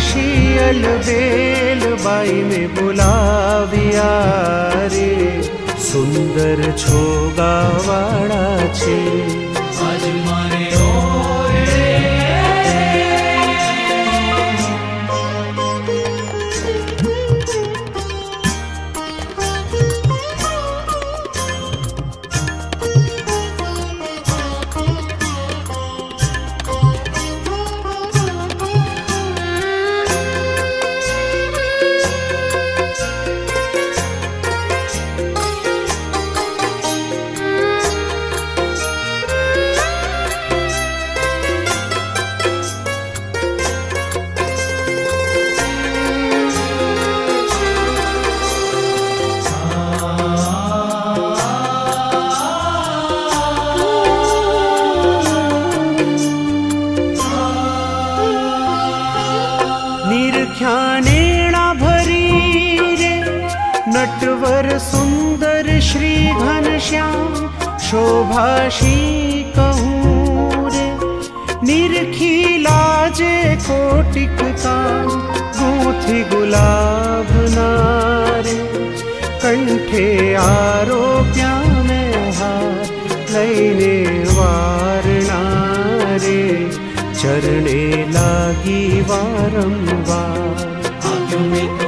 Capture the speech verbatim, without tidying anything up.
શિયલ બેલ બાઈ ને બોલાવ્યા રે, સુંદર છોગાવાળા છે આજ મારે नटवर सुंदर श्री घनश्याम शोभाशी कहूँ रे, निरखी लाजे कोटिक काम गूंथी गुलाब नारे, कंठे आरोप्या में हार लैने वारणारे, चरणे लागी वारंवार